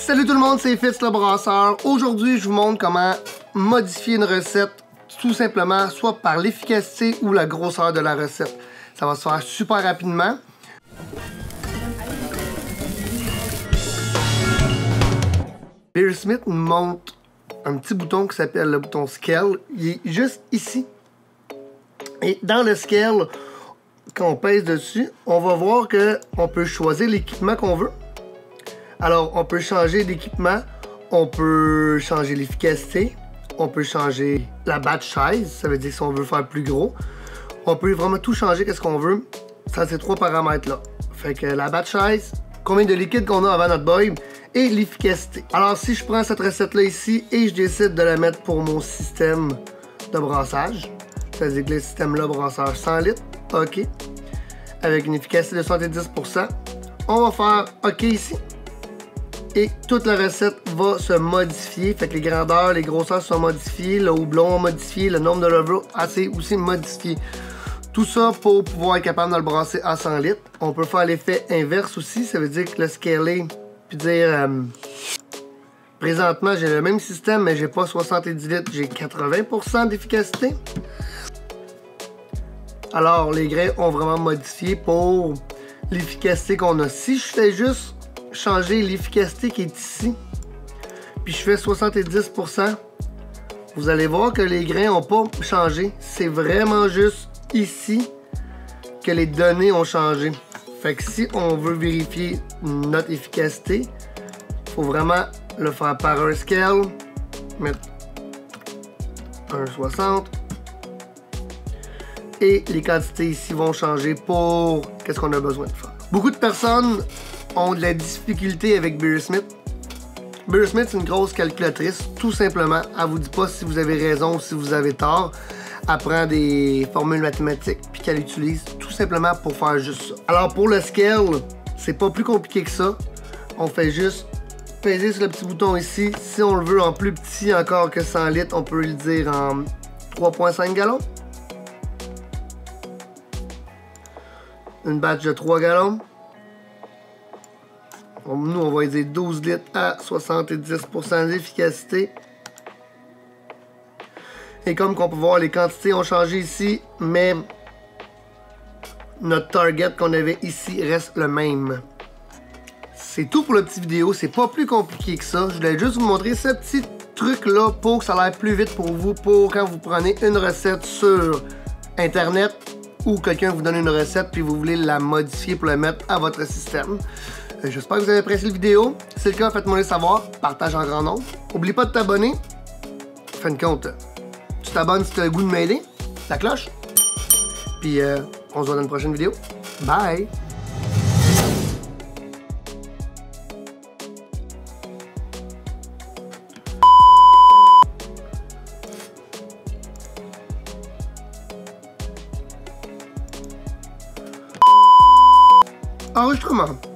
Salut tout le monde, c'est Fitz le brasseur. Aujourd'hui, je vous montre comment modifier une recette tout simplement, soit par l'efficacité ou la grosseur de la recette. Ça va se faire super rapidement. Beer Smith nous montre un petit bouton qui s'appelle le bouton Scale. Il est juste ici. Et dans le Scale, quand on pèse dessus, on va voir qu'on peut choisir l'équipement qu'on veut. Alors, on peut changer d'équipement, on peut changer l'efficacité, on peut changer la batch size, ça veut dire si on veut faire plus gros. On peut vraiment tout changer, qu'est-ce qu'on veut, dans ces trois paramètres-là. Fait que la batch size, combien de liquide qu'on a avant notre boil, et l'efficacité. Alors, si je prends cette recette-là ici et je décide de la mettre pour mon système de brassage, c'est-à-dire que le système-là, brassage 100 litres, OK, avec une efficacité de 70%, on va faire OK ici. Et toute la recette va se modifier. Fait que les grandeurs, les grosseurs sont modifiées, le houblon modifié, le nombre de levures assez aussi modifié. Tout ça pour pouvoir être capable de le brasser à 100 litres. On peut faire l'effet inverse aussi. Ça veut dire que le scaler, puis dire présentement j'ai le même système, mais j'ai pas 70 litres, j'ai 80% d'efficacité. Alors les grains ont vraiment modifié pour l'efficacité qu'on a. Si je fais juste changer l'efficacité qui est ici, puis je fais 70%, vous allez voir que les grains n'ont pas changé. C'est vraiment juste ici que les données ont changé. Fait que si on veut vérifier notre efficacité, il faut vraiment le faire par un scale, mettre 1,60, et les quantités ici vont changer pour qu'est-ce qu'on a besoin de faire. Beaucoup de personnes ont de la difficulté avec Beer Smith. Beer Smith, c'est une grosse calculatrice, tout simplement. Elle vous dit pas si vous avez raison ou si vous avez tort. Elle prend des formules mathématiques puis qu'elle utilise tout simplement pour faire juste ça. Alors pour le scale, c'est pas plus compliqué que ça. On fait juste peser sur le petit bouton ici. Si on le veut en plus petit encore que 100 litres, on peut le dire en 3,5 gallons. Une batch de 3 gallons. Nous, on va dire 12 litres à 70% d'efficacité. Et comme on peut voir, les quantités ont changé ici, mais notre target qu'on avait ici reste le même. C'est tout pour la petite vidéo. C'est pas plus compliqué que ça. Je voulais juste vous montrer ce petit truc-là pour que ça aille plus vite pour vous, pour quand vous prenez une recette sur Internet ou quelqu'un vous donne une recette puis vous voulez la modifier pour la mettre à votre système. J'espère que vous avez apprécié la vidéo. Si c'est le cas, faites-moi le savoir. Partage en grand nombre. N'oublie pas de t'abonner. Fin de compte, tu t'abonnes si tu as le goût de m'aider. La cloche. Puis on se voit dans une prochaine vidéo. Bye! Enregistrement.